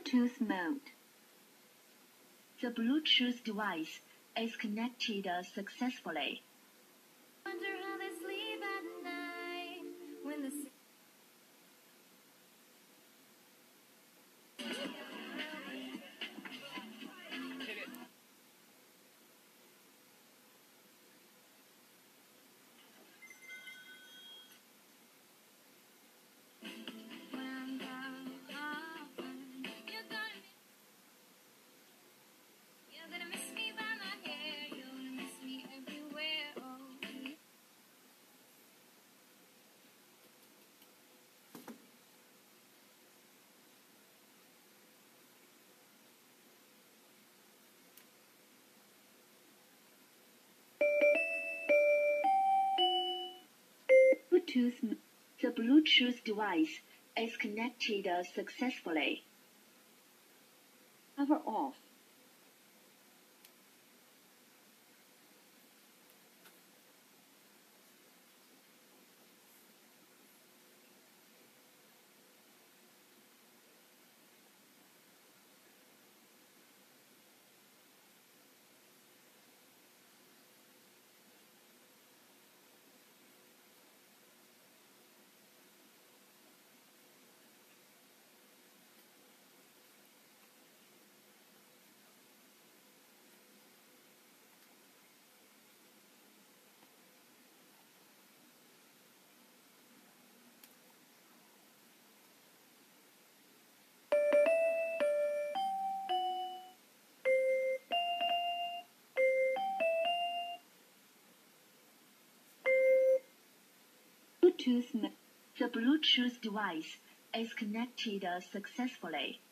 Bluetooth mode. The Bluetooth device is connected successfully. Wonder how they sleep at night when the when I'm gone, you're gonna miss me by my hair, you're gonna miss me everywhere. Oh. The Bluetooth device is connected successfully. Power off. The Bluetooth device is connected successfully.